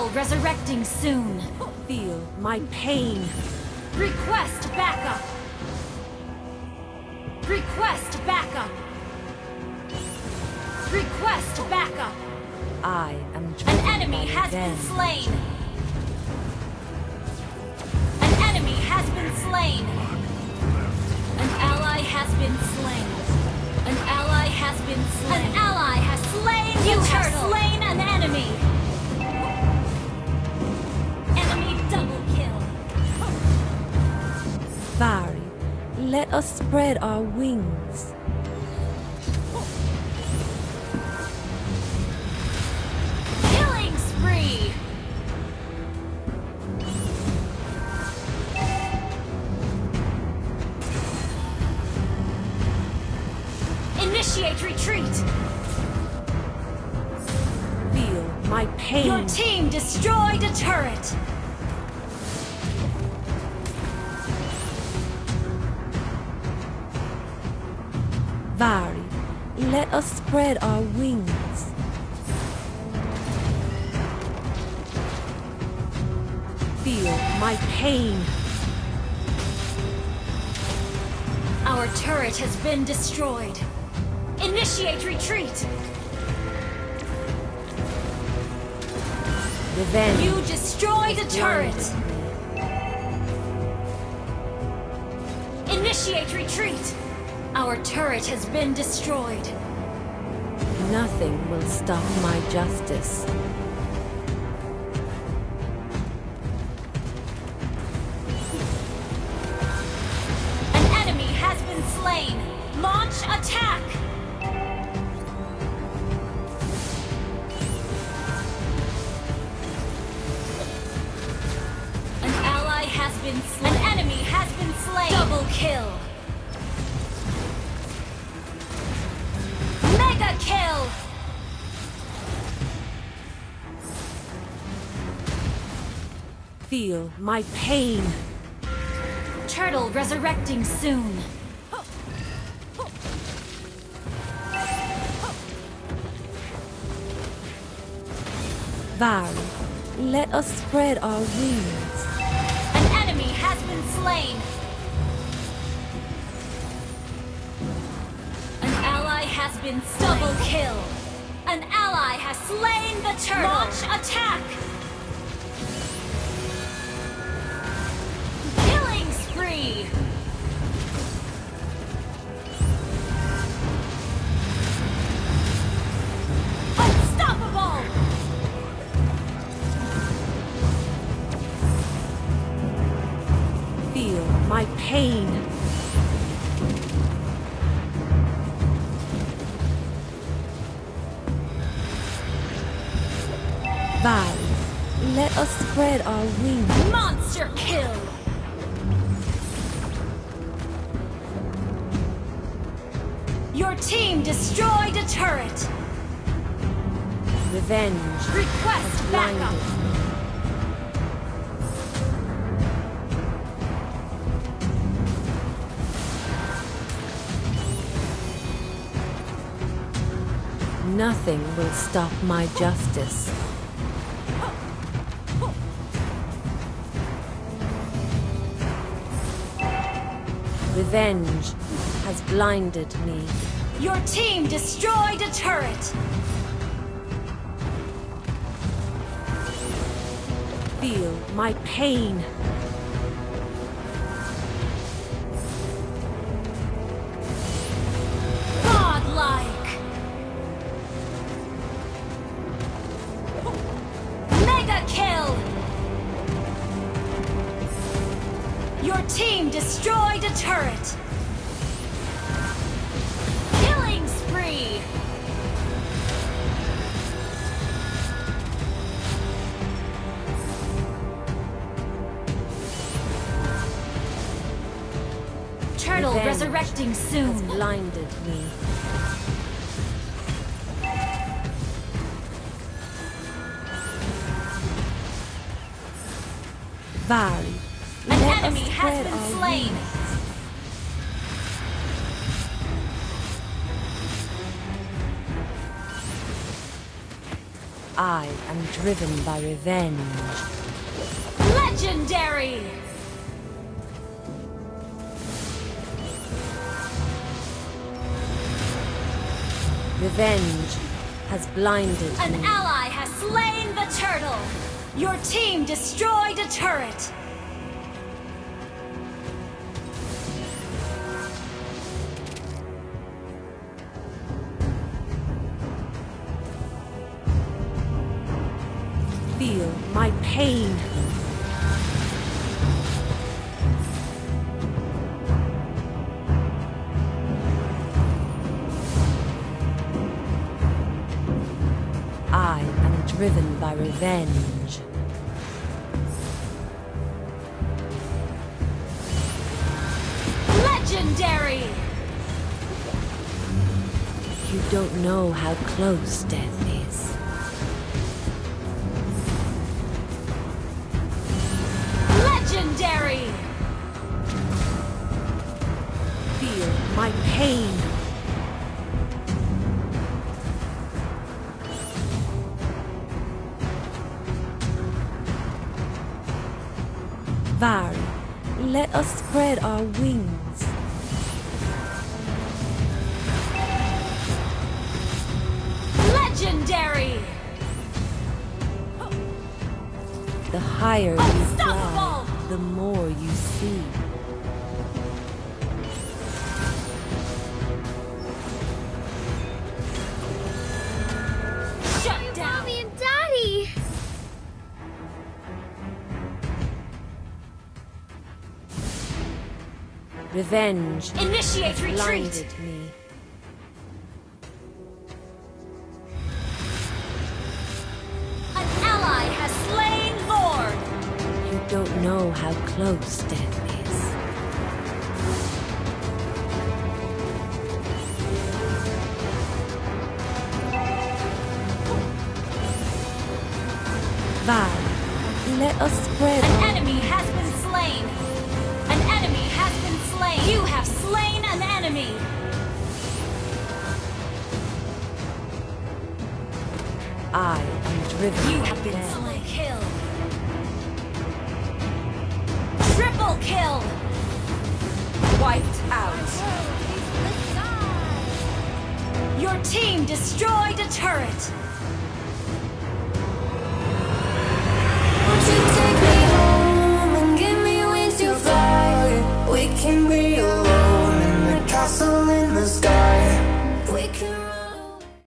Turtle resurrecting soon. Feel my pain. Request backup. Request backup. Request backup. I am An driven enemy by has been revenge. slain. An enemy has been slain. An ally has been slain. An ally has been slain. An ally has slain you the turtle. Have slain an enemy. Enemy double kill. Vari, let us spread our wings. Killing spree. Initiate retreat. Feel my pain. Your team destroyed a turret. Vari, let us spread our wings. Feel my pain. Our turret has been destroyed. Initiate retreat. Revenge. You destroyed a turret. Initiate retreat. Our turret has been destroyed. Nothing will stop my justice. An enemy has been slain. Launch attack. An ally has been slain. An enemy has been slain. Double kill. Mega kill. Feel my pain. Turtle resurrecting soon. Vari, let us spread our wings. An enemy has been slain. An ally has been double kill. An ally has slain the turtle. Launch attack. Killing spree. Unstoppable. Feel my pain. Vari, let us spread our wings. Monster kill. Your team destroyed a turret. Revenge. Request backup. Blinded. Nothing will stop my justice. Revenge has blinded me. Your team destroyed a turret. Feel my pain. Godlike. Mega kill. Your team destroyed a turret. Killing spree. Turtle Revenge resurrecting soon. Blinded me. Vari, An let enemy us has spread been our slain. wings. I am driven by revenge. Legendary! Revenge has blinded An me. ally has slain the turtle! Your team destroyed a turret! Feel my pain. I am driven by revenge. Legendary! You don't know how close death is. Legendary! Feel my pain. Vari, let us spread our wings. Legendary! The higher you Unstoppable! fly, the more you see. Shut down! Mommy and Daddy! Revenge Initiate has retreat! blinded me. An ally has slain Lord! You don't know how close death is. Vari, let us spread An our enemy has been slain! An enemy has been slain! You have slain an enemy! I am driven You by have been death. slain! Kill! Triple kill! Wiped out! Your team destroyed a turret!